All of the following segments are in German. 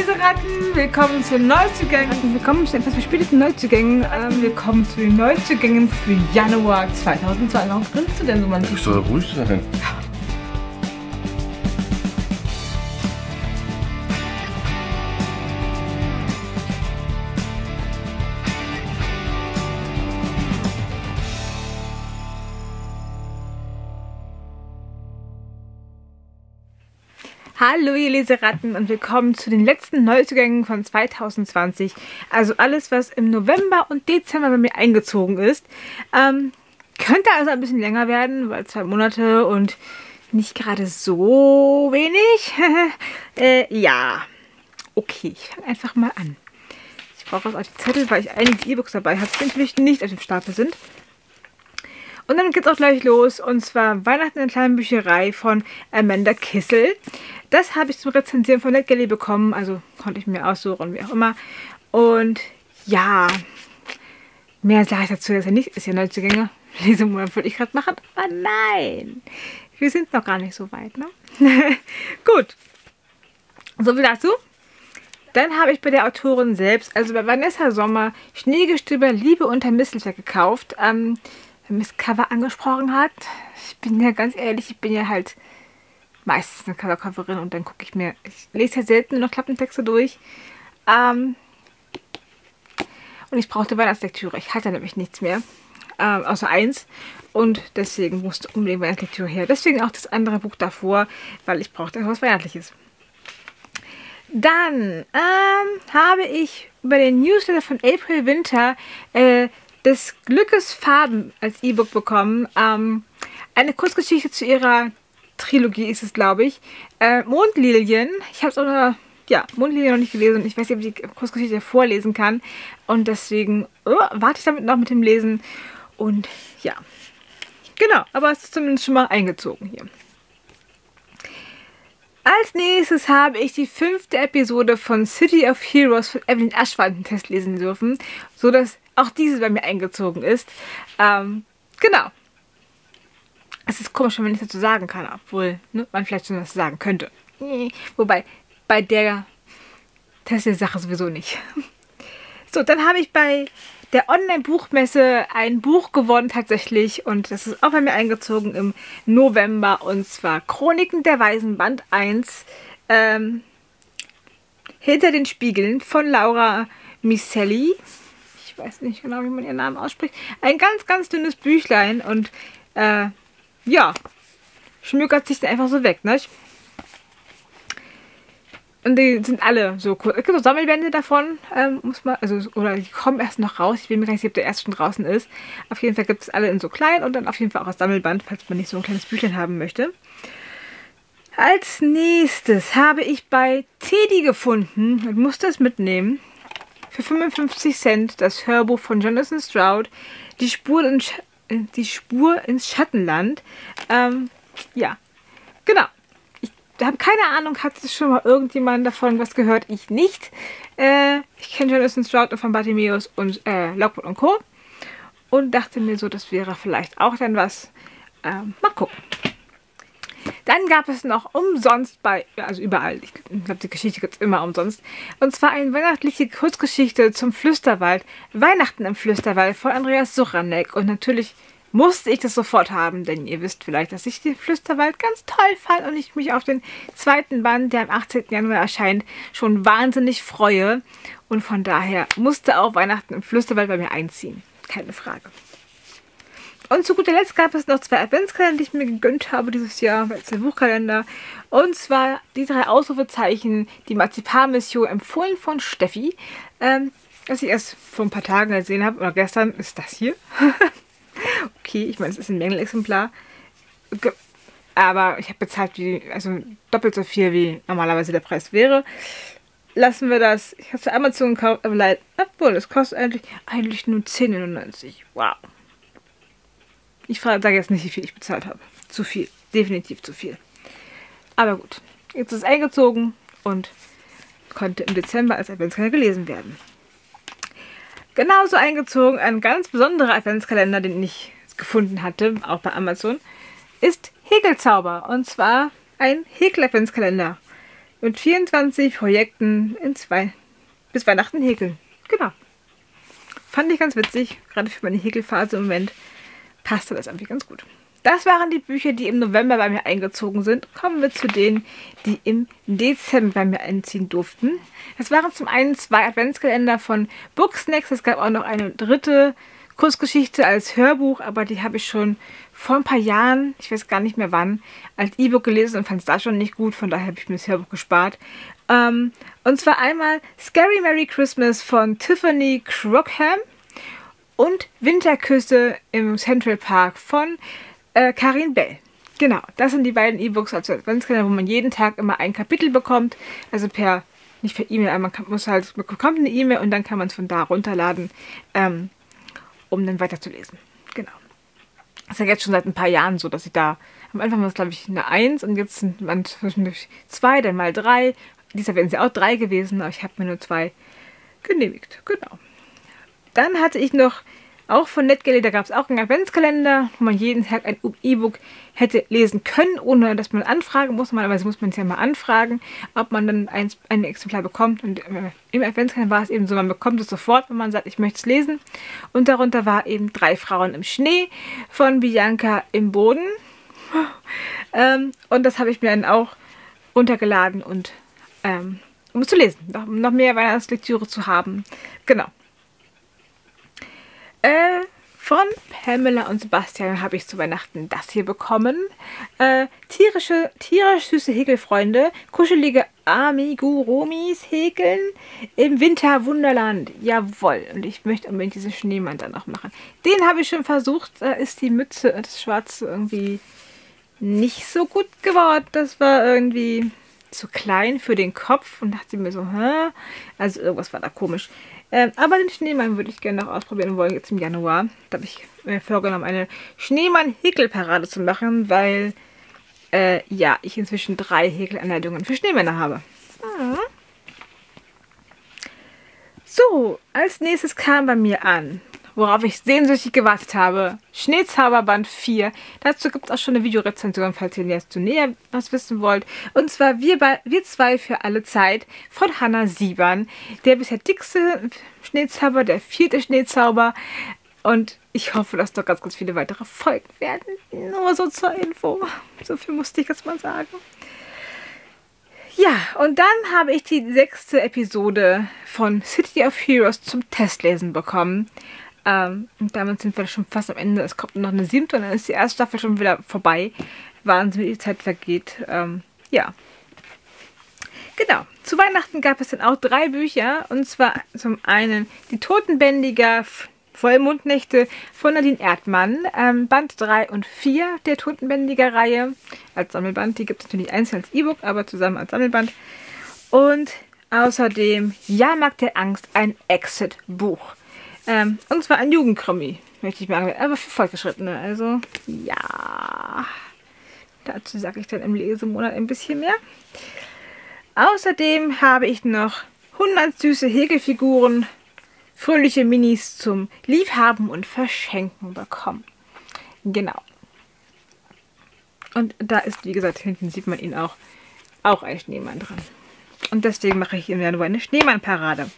Leseratten, willkommen zu den Neuzugängen. Willkommen zu etwas verspäteten Neuzugängen. Willkommen zu den Neuzugängen für Januar 2002. Warum grinst du denn so, Mann? Ich soll ruhig sein. Hallo ihr Leseratten und willkommen zu den letzten Neuzugängen von 2020. Also alles, was im November und Dezember bei mir eingezogen ist. Könnte also ein bisschen länger werden, weil 2 Monate und nicht gerade so wenig. Ja, okay, ich fange einfach mal an. Ich brauche auch die Zettel, weil ich einige E-Books dabei habe, die natürlich nicht auf dem Stapel sind. Und dann geht es auch gleich los, und zwar Weihnachten in der kleinen Bücherei von Amanda Kissel. Das habe ich zum Rezensieren von NetGalley bekommen, also konnte ich mir aussuchen, wie auch immer. Und ja, mehr sage ich dazu jetzt ja nicht, ist ja Neuzugänge. Lesemonat würde ich gerade machen, aber nein, wir sind noch gar nicht so weit, ne? Gut, so viel dazu. Dann habe ich bei der Autorin selbst, also bei Vanessa Sommer, Schneegestöber Liebe unter Mistelzweck gekauft. Wenn mich das Cover angesprochen hat, ich bin ja ganz ehrlich, ich bin ja halt meistens eine Covercoverin und dann gucke ich lese ja selten nur noch Klappentexte durch. Und ich brauchte Weihnachtslektüre. Ich hatte nämlich nichts mehr, außer eins. Und deswegen musste unbedingt Weihnachtslektüre her. Deswegen auch das andere Buch davor, weil ich brauchte etwas Weihnachtliches. Dann habe ich über den Newsletter von April Winter des Glückes Farben als E-Book bekommen. Eine Kurzgeschichte zu ihrer Trilogie ist es, glaube ich. Mondlilien. Ich habe es auch Mondlilien noch nicht gelesen und ich weiß nicht, ob ich die Kurzgeschichte vorlesen kann. Und deswegen warte ich damit noch mit dem Lesen. Und ja, genau. Aber es ist zumindest schon mal eingezogen hier. Als nächstes habe ich die 5. Episode von City of Heroes von Evelyn Aschwand im Test lesen dürfen, sodass auch diese bei mir eingezogen ist. Genau. Es ist komisch, wenn man nichts dazu sagen kann, obwohl man vielleicht schon was sagen könnte. Wobei, bei der Test-Sache sowieso nicht. So, dann habe ich bei der Online-Buchmesse ein Buch gewonnen tatsächlich und das ist auch bei mir eingezogen im November, und zwar Chroniken der Weisen Band 1 Hinter den Spiegeln von Laura Micelli. Ich weiß nicht genau, wie man ihren Namen ausspricht. Ein ganz, ganz dünnes Büchlein und ja, schmückert sich dann einfach so weg, ne? Und die sind alle so cool. Es gibt so Sammelbände davon, oder die kommen erst noch raus. Ich bin mir gar nicht sicher, ob der erst schon draußen ist. Auf jeden Fall gibt es alle in so klein und dann auf jeden Fall auch als Sammelband, falls man nicht so ein kleines Büchlein haben möchte. Als nächstes habe ich bei Teddy gefunden und musste es mitnehmen. Für 55 Cent das Hörbuch von Jonathan Stroud, Die Spur ins Schattenland. Ja, genau. Ich habe keine Ahnung, hat es schon mal irgendjemand davon was gehört? Ich nicht. Ich kenne Jonathan Stroud von Bartimeus und Lockwood und Co. Und dachte mir so, das wäre vielleicht auch dann was. Mal gucken. Dann gab es noch umsonst also überall, ich glaube, die Geschichte gibt es immer umsonst. Und zwar eine weihnachtliche Kurzgeschichte zum Flüsterwald. Weihnachten im Flüsterwald von Andreas Suchanek. Und natürlich musste ich das sofort haben, denn ihr wisst vielleicht, dass ich den Flüsterwald ganz toll fand und ich mich auf den 2. Band, der am 18. Januar erscheint, schon wahnsinnig freue. Und von daher musste auch Weihnachten im Flüsterwald bei mir einziehen. Keine Frage. Und zu guter Letzt gab es noch 2 Adventskalender, die ich mir gegönnt habe dieses Jahr, weil es der Buchkalender. Und zwar die 3 Ausrufezeichen, die Marzipanmission, empfohlen von Steffi. Was ich erst vor ein paar Tagen gesehen habe, oder gestern, ist das hier. Okay, ich meine, es ist ein Mängelexemplar. Aber ich habe bezahlt, also doppelt so viel, wie normalerweise der Preis wäre. Lassen wir das. Ich habe es für Amazon gekauft, aber leider, obwohl, es kostet eigentlich nur 10,99 €. Wow. Ich sage jetzt nicht, wie viel ich bezahlt habe. Zu viel. Definitiv zu viel. Aber gut. Jetzt ist es eingezogen und konnte im Dezember als Adventskalender gelesen werden. Genauso eingezogen ein ganz besonderer Adventskalender, den ich gefunden hatte, auch bei Amazon, ist Häkelzauber. Und zwar ein Häkel-Adventskalender. mit 24 Projekten bis Weihnachten häkeln. Genau. Fand ich ganz witzig. Gerade für meine Häkelphase im Moment passte das irgendwie ganz gut. Das waren die Bücher, die im November bei mir eingezogen sind. Kommen wir zu denen, die im Dezember bei mir einziehen durften. Das waren zum einen 2 Adventskalender von Booksnacks. Es gab auch noch eine dritte Kurzgeschichte als Hörbuch, aber die habe ich schon vor ein paar Jahren, ich weiß gar nicht mehr wann, als E-Book gelesen und fand es da schon nicht gut. Von daher habe ich mir das Hörbuch gespart. Und zwar einmal Scary Merry Christmas von Tiffany Crockham und Winterküsse im Central Park von Karin Bell. Genau, das sind die beiden E-Books als Adventskalender, wo man jeden Tag immer ein Kapitel bekommt. Also nicht per E-Mail, aber man bekommt eine E-Mail und dann kann man es von da runterladen, um dann weiterzulesen. Genau. Das ist ja jetzt schon seit ein paar Jahren so, dass ich da, am Anfang war es glaube ich eine 1 und jetzt sind man zwischendurch 2, dann mal 3. Dieser wären es ja auch 3 gewesen, aber ich habe mir nur 2 genehmigt. Genau. Dann hatte ich noch, auch von NetGalley, da gab es auch einen Adventskalender, wo man jeden Tag ein E-Book hätte lesen können, ohne dass man anfragen muss. Normalerweise muss man es ja mal anfragen, ob man dann ein Exemplar bekommt. Und im Adventskalender war es eben so, man bekommt es sofort, wenn man sagt, ich möchte es lesen. Und darunter war eben 3 Frauen im Schnee von Bianca im Boden. Und das habe ich mir dann auch runtergeladen, um es zu lesen, um noch mehr Weihnachtslektüre zu haben. Genau. Von Pamela und Sebastian habe ich zu Weihnachten das hier bekommen. Tierisch süße Häkelfreunde, kuschelige Amigurumis häkeln im Winterwunderland. Jawohl. Und ich möchte unbedingt diesen Schneemann dann noch machen. Den habe ich schon versucht. Da ist die Mütze und das Schwarze irgendwie nicht so gut geworden. Das war irgendwie zu klein für den Kopf und dachte mir so, hä? Also irgendwas war da komisch. Aber den Schneemann würde ich gerne noch ausprobieren wollen, jetzt im Januar. Da habe ich mir vorgenommen, eine Schneemann-Häkelparade zu machen, weil, ja, ich inzwischen 3 Häkelanleitungen für Schneemänner habe. So, als nächstes kam bei mir an, worauf ich sehnsüchtig gewartet habe, Schneezauberband 4. Dazu gibt es auch schon eine Videorezension, falls ihr jetzt näher was wissen wollt. Und zwar wir 2 für alle Zeit von Hannah Siebern. Der bisher dickste Schneezauber, der 4. Schneezauber. Und ich hoffe, dass noch ganz, ganz viele weitere Folgen werden. Nur so zur Info. So viel musste ich jetzt mal sagen. Ja, und dann habe ich die 6. Episode von City of Heroes zum Testlesen bekommen. Und damit sind wir schon fast am Ende. Es kommt noch eine 7. und dann ist die erste Staffel schon wieder vorbei. Wahnsinn, wie die Zeit vergeht. Ja. Genau. Zu Weihnachten gab es dann auch 3 Bücher. Und zwar zum einen die Totenbändiger Vollmondnächte von Nadine Erdmann. Band 3 und 4 der Totenbändiger-Reihe als Sammelband. Die gibt es natürlich einzeln als E-Book, aber zusammen als Sammelband. Und außerdem Jahrmarkt der Angst, ein Exit-Buch. Und zwar ein Jugendkrimi, möchte ich mir angeben, aber für Fortgeschrittene. Also, ja. Dazu sage ich dann im Lesemonat ein bisschen mehr. Außerdem habe ich noch 100 süße Häkelfiguren, fröhliche Minis zum Liebhaben und Verschenken bekommen. Genau. Und da ist, wie gesagt, hinten sieht man ihn auch ein Schneemann dran. Und deswegen mache ich im Januar eine Schneemann-Parade.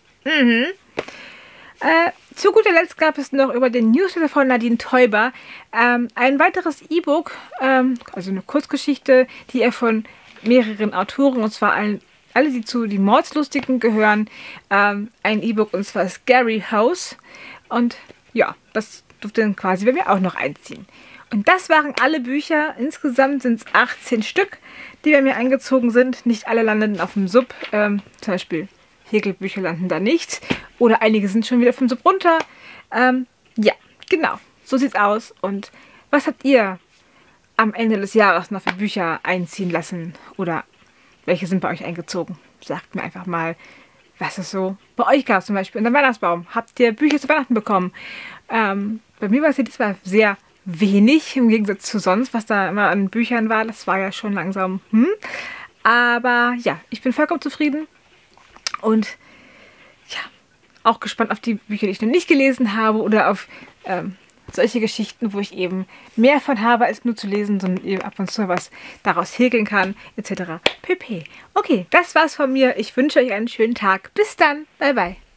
Zu guter Letzt gab es noch über den Newsletter von Nadine Teuber ein weiteres E-Book, also eine Kurzgeschichte, die er von mehreren Autoren, und zwar alle, die zu die Mordslustigen gehören, ein E-Book, und zwar Scary House. Und ja, das durfte dann quasi bei mir auch noch einziehen. Und das waren alle Bücher. Insgesamt sind es 18 Stück, die bei mir eingezogen sind. Nicht alle landen auf dem Sub. Zum Beispiel Häkelbücher landen da nicht. Oder einige sind schon wieder vom Sub runter. Ja, genau. So sieht's aus. Und was habt ihr am Ende des Jahres noch für Bücher einziehen lassen? Oder welche sind bei euch eingezogen? Sagt mir einfach mal, was es so bei euch gab. Zum Beispiel unter dem Weihnachtsbaum. Habt ihr Bücher zu Weihnachten bekommen? Bei mir war es jetzt zwar sehr wenig im Gegensatz zu sonst, was da immer an Büchern war. Das war ja schon langsam. Aber ja, ich bin vollkommen zufrieden. Und ja, auch gespannt auf die Bücher, die ich noch nicht gelesen habe oder auf solche Geschichten, wo ich eben mehr von habe, als nur zu lesen, sondern eben ab und zu was daraus häkeln kann, etc. pp. Okay, das war's von mir. Ich wünsche euch einen schönen Tag. Bis dann. Bye, bye.